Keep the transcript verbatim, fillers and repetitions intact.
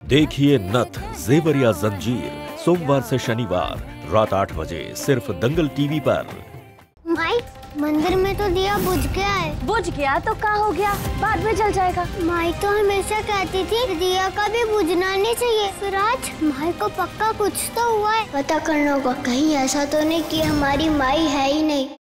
देखिए नथ जेवर या जंजीर सोमवार से शनिवार रात आठ बजे सिर्फ दंगल टीवी पर। माई, मंदिर में तो दिया बुझ गया है। बुझ गया तो क्या हो गया, बाद में जल जाएगा। माई तो हमेशा कहती थी दिया कभी बुझना नहीं चाहिए। फिर आज माई को पक्का कुछ तो हुआ है। पता करना होगा, कहीं ऐसा तो नहीं कि हमारी माई है ही नहीं।